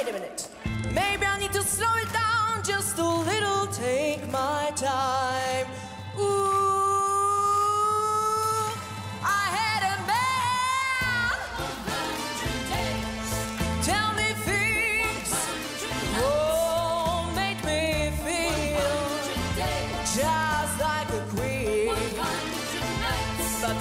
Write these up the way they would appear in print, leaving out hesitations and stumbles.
wait a minute. Maybe I need to slow it down just a little, take my time. Ooh, I had a man tell me things, oh, make me feel just like a queen. But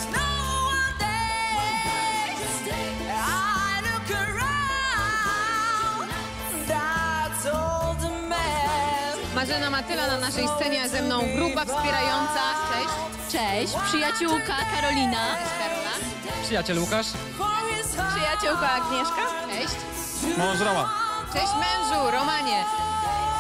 nowadays I look around, that's all the man. Marzena Matyla na naszej scenie, ze mną grupa wspierająca. Cześć. Cześć, przyjaciółka Karolina. Cześć Karola. Przyjaciel Łukasz. Przyjaciółka Agnieszka. Cześć. Mąż Roman. Cześć mężu, Romanie.